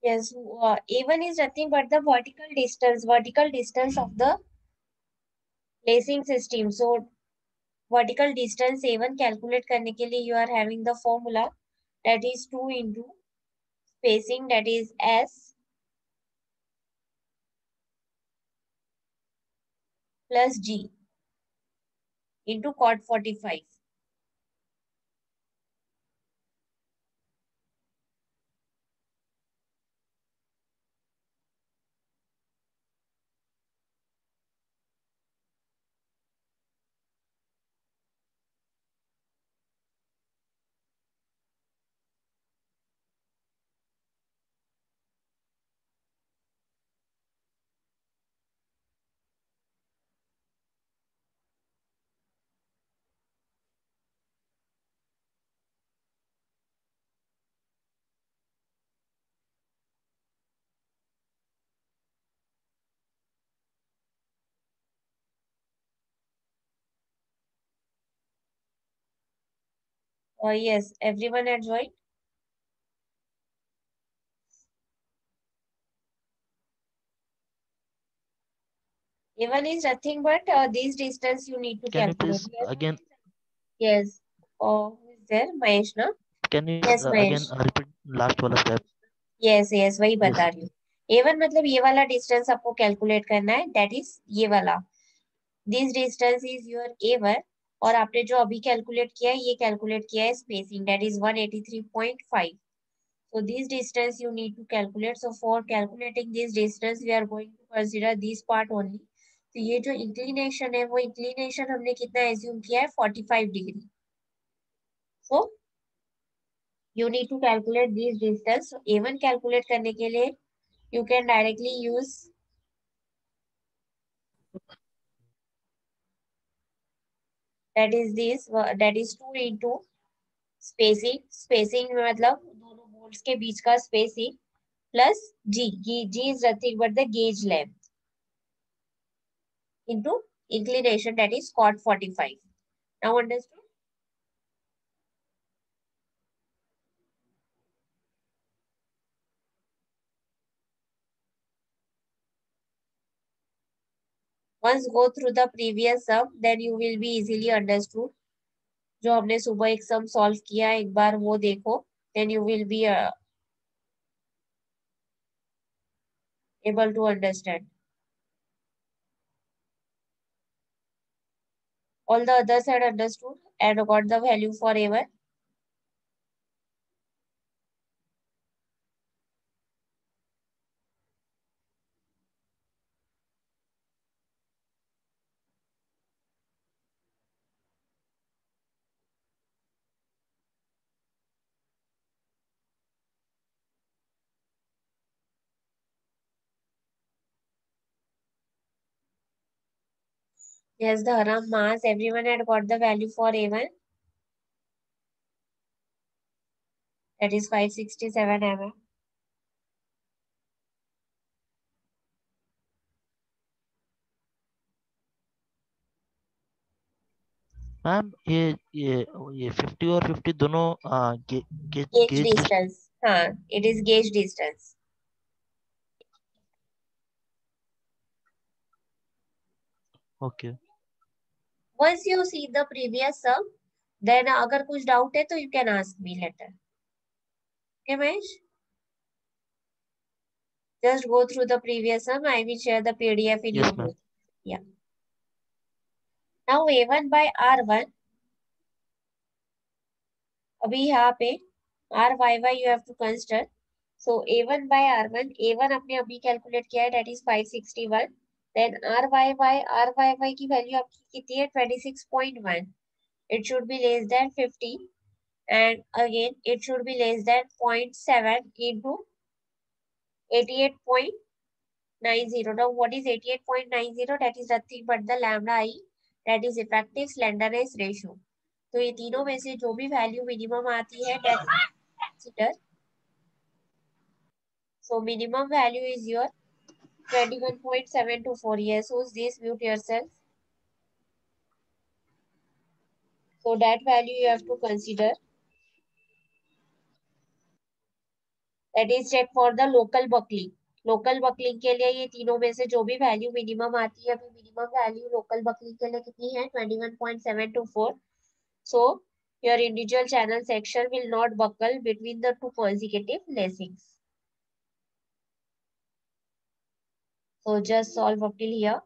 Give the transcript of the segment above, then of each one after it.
Yes, A1 is nothing but the vertical distance of the placing system. So vertical distance A1 calculate करने के लिए you are having the formula that is 2 into spacing, that is S plus G into cot 45. Yes, everyone had joined. A1 is nothing but this distance you need to Can you calculate. please again? Yes. Oh, who is there? Mahesh, na? Can you Yes, again Mahesh. repeat last वाला step? yes वही Yes. बता रही हूँ. A1 मतलब ये वाला distance आपको calculate करना है, दैट इज ये वाला. This distance is your A1 और आपने जो अभी कैलकुलेट किया है ये कैलकुलेट किया है spacing, that is 183.5. So this distance you need to calculate. So for calculating this distance, we are going to consider this part only. तो ये जो inclination है वो inclination हमने कितना assume किया है 45 degree. So you need to calculate this distance. So A1 calculate करने के लिए you can directly use that is 2 into spacing. Spacing में मतलब दोनों बोल्ट्स के बीच का spacing plus G is nothing but the gauge length into inclination, that is cot 45. Now understood? Once go through the previous sum, then you will be easily understood. जो हमने सुबह एक सम सॉल्व किया एक बार वो देखो, then you will be able to understand. All the others had understood and got the value for A1. Yes, the Haram mass, everyone had got the value for A1. That is 567 mm. Ma'am ये 50 और 50 दोनों Gauge gauge distance. हाँ, it is gauge distance. Okay. Once you see the previous sum, then अगर कुछ doubt है तो you can ask me later. Okay, Mahesh? Just go through the previous sum. I will share the PDF in your yes ma'am. group. Yeah. Now A1 by R1. अभी यहाँ पे RYY you have to consider. So A1 by R1. A1 अपने अभी calculate किया है, that is 561. Then RYY की value आपकी कितनी है 26.1. It should be less than 50. And again it should be less than 0.7 into 88.90. Now what is 88.90? That is nothing but the lambda I, that is effective slenderness ratio. तो ये तीनों में से जो भी वैल्यू मिनिमम आती है that consider. So minimum value is your 21.724. Yes, who's this? Mute yourself. So that value you have to consider. That is check for the local buckling. Local buckling के लिए ये तीनों में से जो भी वैल्यू मिनिमम आती है, अभी मिनिमम वैल्यू लोकल बकलिंग के लिए कितनी है, 21.724। So your individual channel section will not buckle between the two consecutive lacings. So just solve up till here.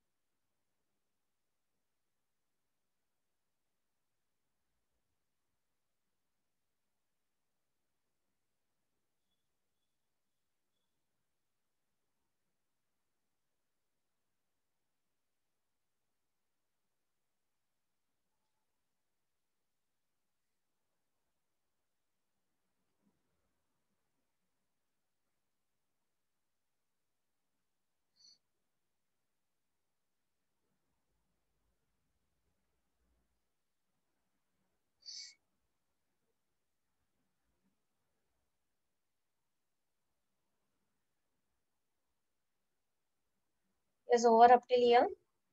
Yes, over up till here.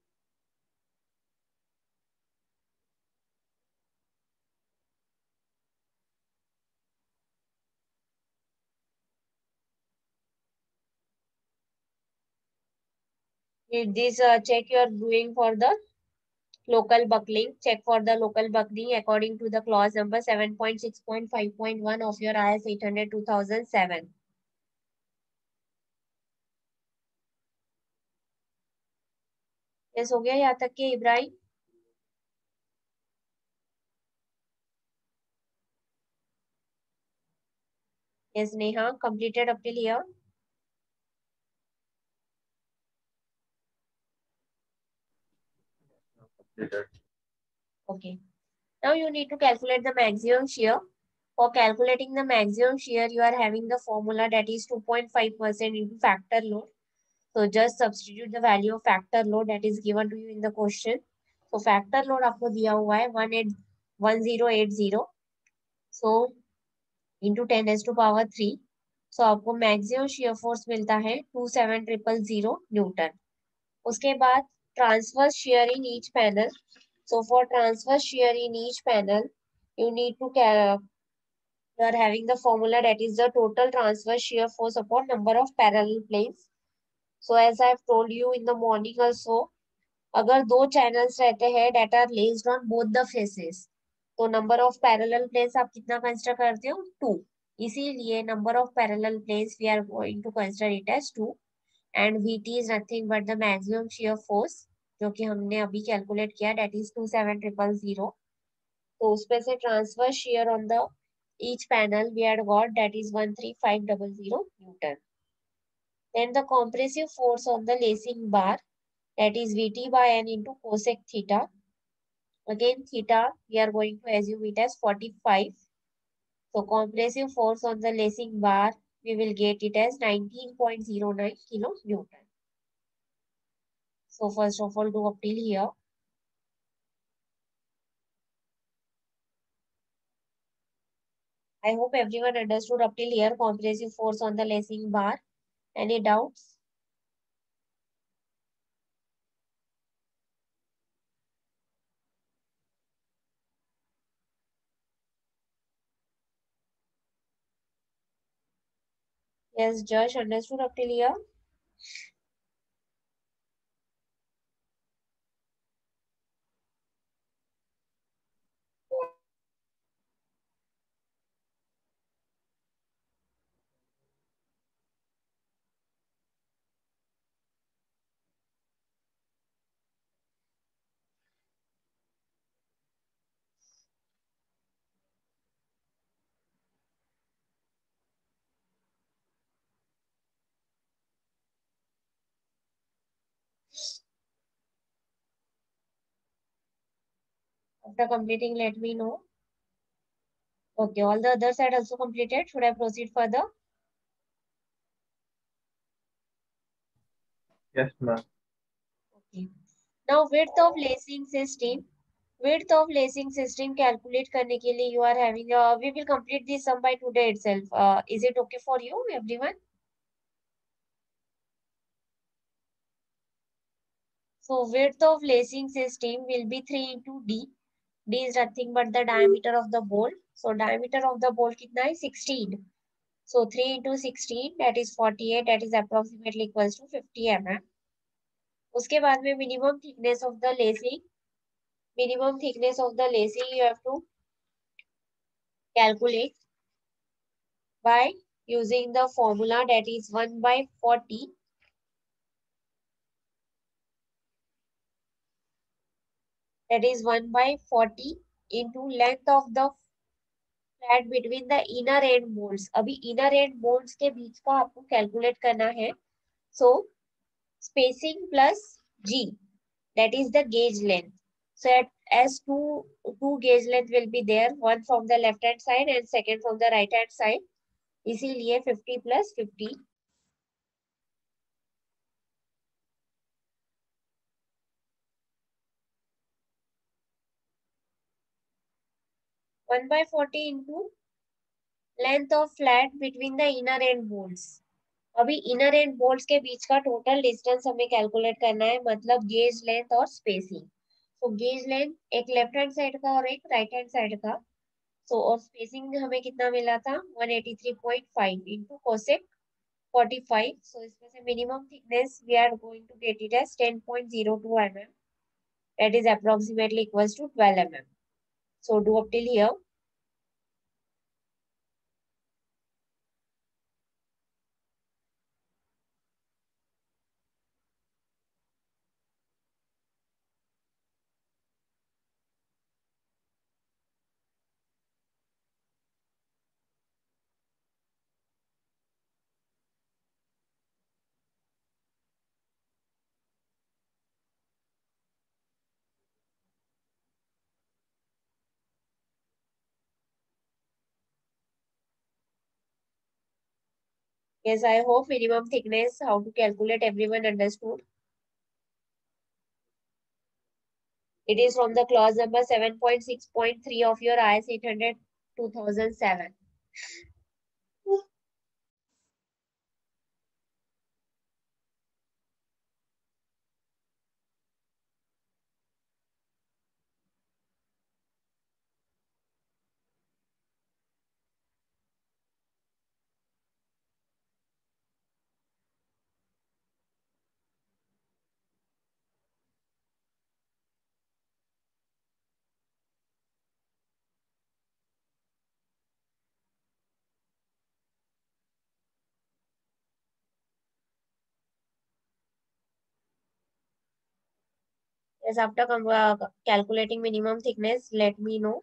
If this check you are doing for the local buckling, check for the local buckling according to the clause number 7.6.5.1 of your IS 800 2007. Yes, हो गया यहाँ तक के Ibrahim? Yes, Neha, completed up till here. Okay. Now you need to calculate the maximum shear. For calculating the maximum shear, you are having the formula that is 2.5% into factor load. So just substitute the value of factor load that is given to you in the question. So factor load आपको दिया हुआ है 1080. So into 10⁻³ So आपको maximum shear force मिलता है 27,000 Newton. उसके बाद transverse shear in each panel. So for transverse shear in each panel, you need to you are having the formula that is the total transverse shear force upon number of parallel planes. So as I have told you in the morning also, अगर दो channels रहते हैं that are placed on both the faces, तो number of parallel planes आप कितना consider करते हो? 2. इसीलिए number of parallel planes we are going to consider it as 2, and VT is nothing but the maximum shear force जो कि हमने अभी कैलकुलेट किया, that is 27,000. तो उसपे से transverse shear on the each panel we had got that is 13,500 Newton. Then the compressive force on the lacing bar, that is Vt by n into cosec theta. Again theta we are going to assume it as 45. So compressive force on the lacing bar we will get it as 19.09 kilo Newton. So first of all do up till here. I hope everyone understood up till here compressive force on the lacing bar. Any doubts? Yes, Josh, understood up till here? After completing, let me know. Okay, all the other side also completed. Should I proceed further? Yes, ma'am. Okay. Now width of lacing system. Width of lacing system calculate करने के लिए you are having we will complete this sum by today itself. Is it okay for you, everyone? So width of lacing system will be 3 into D. D is nothing but the diameter of the bolt. So diameter of the bolt कितना है? 16. So 3 into 16, that is 48, that is approximately equals to 50 mm. उसके बाद में minimum thickness of the lacing you have to calculate by using the formula, that is 1 by 40. That is 1 by 40 into length of the flat between the inner end molds. अभी inner end molds के बीच का आपको calculate करना है. So spacing plus G, that is the gauge length. So as two gauge length will be there, one from the left hand side and second from the right hand side. इसीलिए 50 plus 50. 1 by 40 into length of flat between the inner end bolts. अभी inner end bolts के बीच का total distance हमें calculate करना है, मतलब gauge length और स्पेसिंग. तो गेज लेंथ एक लेफ्ट हैंड साइड का और एक राइट हैंड साइड का. सो और स्पेसिंग हमें कितना मिला था, 183.5 इंटू कोसेक 45. सो इसमें से minimum thickness we are going to get it as 10.02 mm. That is approximately equals to 12 mm. So do up till here. Yes, I hope minimum thickness, how to calculate, everyone understood. It is from the clause number 7.6.3 of your IS 800 2007. Yes, after calculating minimum thickness, let me know.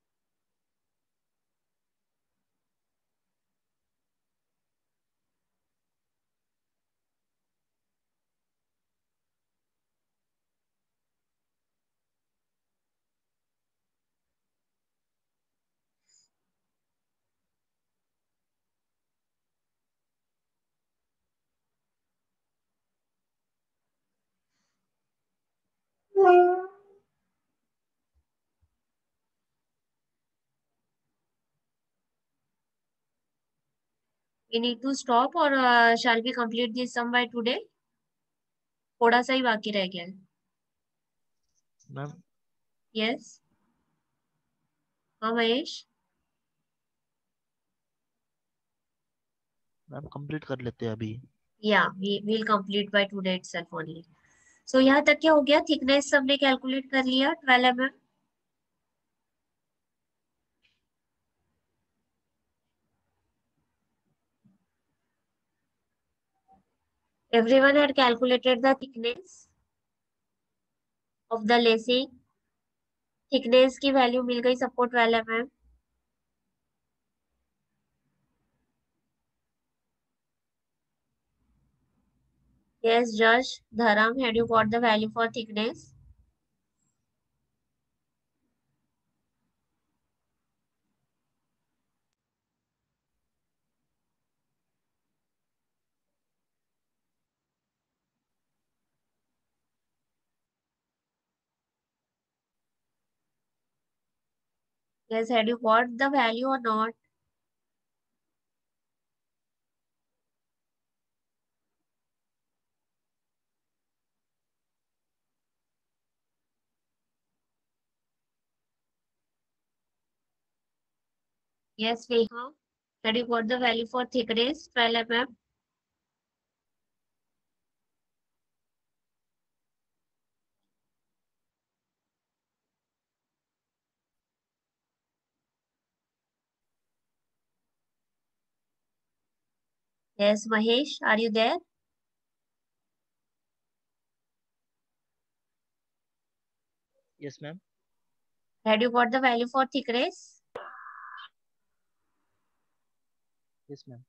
We need to stop or shall we complete this sum by today? थोड़ा सा ही बाकी रह गया है. Ma'am Yes. हाँ Mahesh. Ma'am complete कर लेते हैं अभी. Yeah, we will complete by today itself only. So यहाँ तक क्या हो गया, थिकनेस सबने कैलकुलेट कर लिया 12 mm. Everyone had calculated the thickness of the lacing. Thickness की वैल्यू मिल गई सबको 12 mm. Yes, Josh, Dharam, had you got the value for thickness? Yes, had you got the value or not? Yes, Neha. That you got the value for thickness 12 mm. Yes, Mahesh, are you there? Yes, ma'am. Had you got the value for thickness? Yes, ma'am.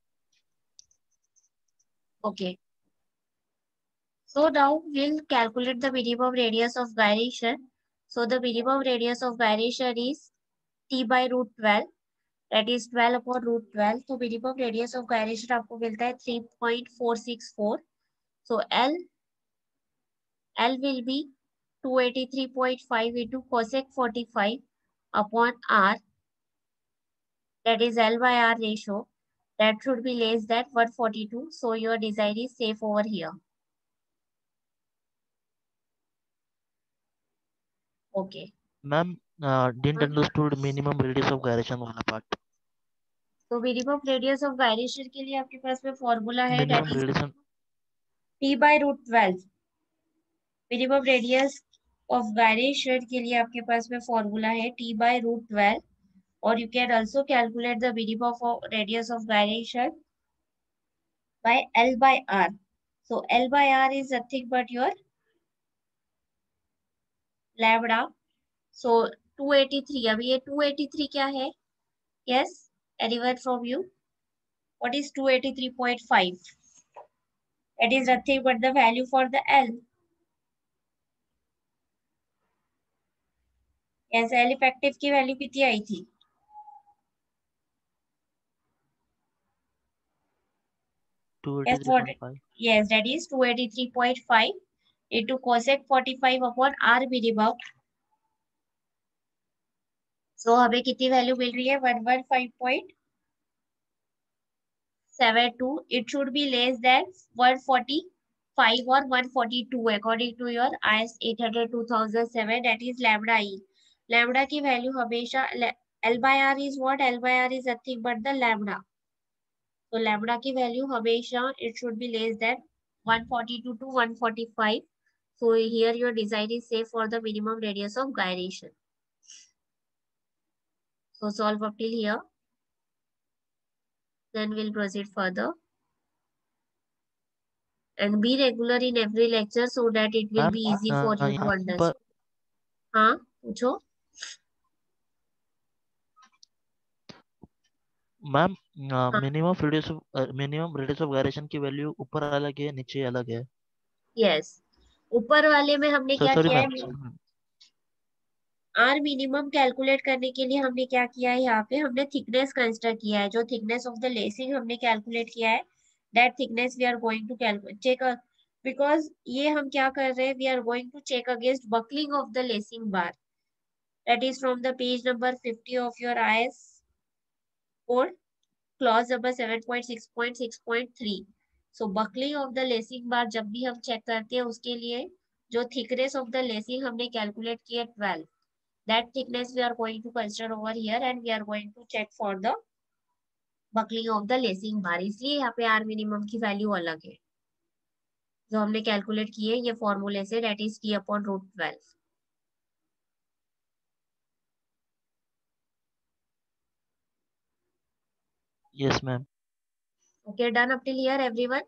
Okay. So now we'll calculate the minimum radius of gyration. So the minimum radius of gyration is t by root 12. That is 12 upon root 12. तो minimum radius of gyration आपको मिलता है 3.464. So L will be 283.5 into cosec 45 upon R. That is L by R ratio. That should be less than 142. So your design is safe over here. Okay. Ma'am, didn't understood minimum radius of gyration वाला part. तो minimum radius of gyration के लिए आपके पास में formula है that Minimum is radius. T by root 12. Minimum radius of gyration के लिए आपके पास में फॉर्मूला है टी बाय रूट 12 और you can also calculate the minimum radius of gyration by L by R. So L by R is nothing but your lambda. So 283. अभी ये 283 क्या है? Yes, anyone from you? What is 283.5? It is nothing but the value for the L. Yes, L effective की value कितनी आई थी? 283.5. Yes, that is 283.5 into cosec 45 upon R minimum. So हमें कितनी वैल्यू मिल रही है? 115.72. It should be less than 145 or 142 according to your IS 800-2007. That is lambda E. Lambda की value हमेशा L by R is what? L by R is nothing but the lambda. So lambda की value हमेशा it should be less than 142 to 145. So here your design is safe for the minimum radius of gyration. So solve up till here. Then we'll proceed further. And be regular in every lecture so that it will Ma'am, be easy for you to यहाँ पर understand. हाँ, पूछो. Ma'am, हाँ, minimum radius of gyration की value ऊपर अलग है, नीचे अलग है. yes. ऊपर वाले में हमने क्या सॉरी किया मैम. है? आर मिनिमम कैलकुलेट करने के लिए हमने क्या किया है? यहाँ पे हमने थिकनेस कंसिडर किया है. जो थिकनेस ऑफ द लेसिंग हमने कैलकुलेट किया है, that thickness we are going to calculate check, because ये हम क्या कर रहे हैं? We are going to check against buckling of the lacing bar. That is from the page number 50 of your IS code, clause number 7.6.6.3. So buckling of the lacing bar जब भी हम check करते हैं उसके लिए जो थिकनेस ऑफ द लेसिंग हमने calculate किया 12, that thickness we are going to consider over here and we are going to check for the buckling of the lacing bar. इसलिए यहाँ पे R minimum की वैल्यू अलग है जो हमने कैलकुलेट की है ये फॉर्मूले से, that is T upon root 12. Yes, ma'am. Okay, done up till here everyone?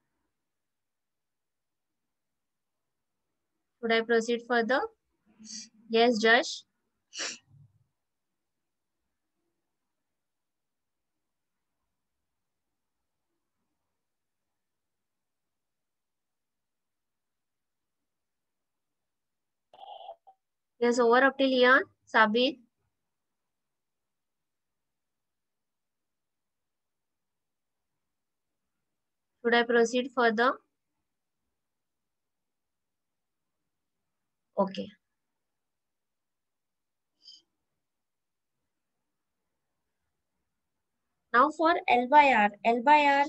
Should I proceed further? Yes, Josh. Yes, over up till here, Sabir. Should I proceed further? Okay. Now for L by R. L by R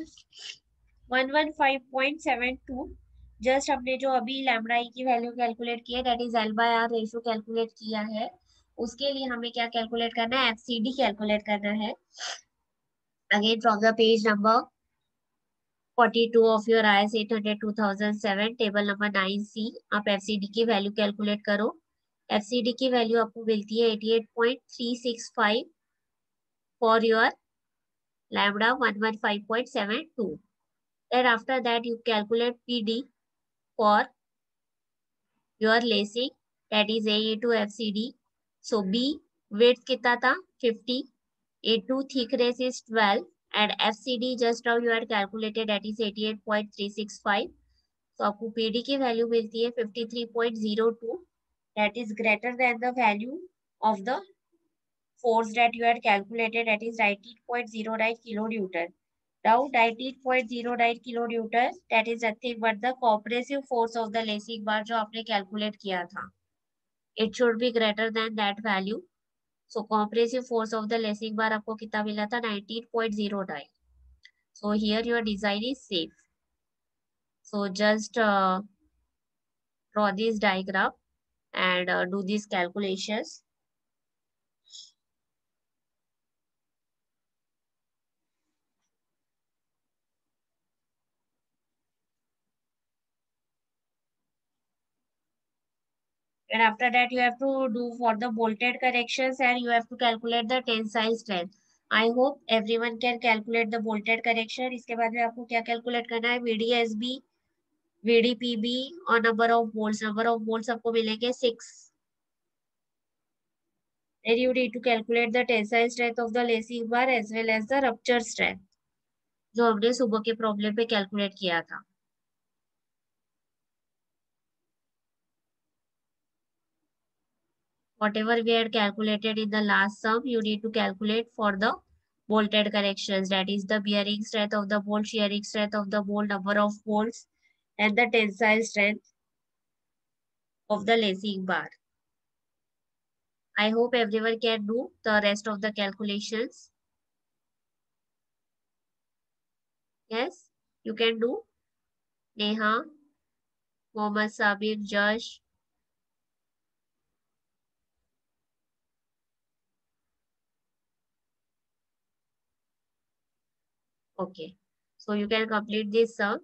115.72. Just हमने जो अभी lambda ई की value calculate की है that is L by R ratio calculate किया है. उसके लिए हमें क्या कैलकुलेट करना है? एफसीडी कैलकुलेट करना है. Again, from the page number 42 of your IS 800 2007 table number 9C आप FCD की वैल्यू कैलकुलेट करो. FCD की वैल्यू आपको मिलती है 88.365 for your lambda 115.72. Then after that you calculate PD for your lacing, that is A into FCD. So B width कितना था 50, A2 thickness is 12 and FCD just now you had calculated that is 88.365. So आपको PD की value मिलती है 53.02, that is greater than the value of the force that you had calculated, that is 19.09 kilonewton. Now 19.09 kilonewton, that is nothing but the compressive force of the lacing bar जो आपने calculate किया था. It should be greater than that value. So compressive force of the lacing bar आपको कितना मिला था 19.09. So here your design is safe. So just draw this diagram and do these calculations. And after that you have to do for the bolted corrections and you have to calculate the tensile strength. I hope everyone can calculate the bolted correction. इसके बाद में आपको क्या calculate करना है VDSB, VDPB और number of bolts. Number of bolts आपको मिलेंगे 6. Then you need to calculate the tensile strength of the lacing bar as well as the rupture strength जो हमने सुबह के प्रॉब्लम पे कैलकुलेट किया था. Whatever we had calculated in the last sum, you need to calculate for the bolted corrections. That is the bearing strength of the bolt, shearing strength of the bolt, number of bolts, and the tensile strength of the lacing bar. I hope everyone can do the rest of the calculations. Yes, you can do. Neha, Mohammad Sabir, Josh. Okay, so you can complete this sum.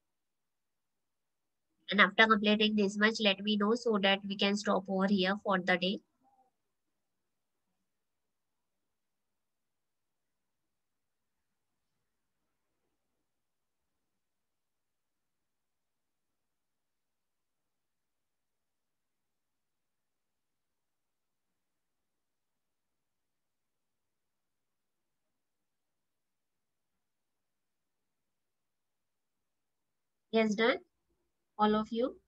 And after completing this much, let me know so that we can stop over here for the day. Yes, done, all of you.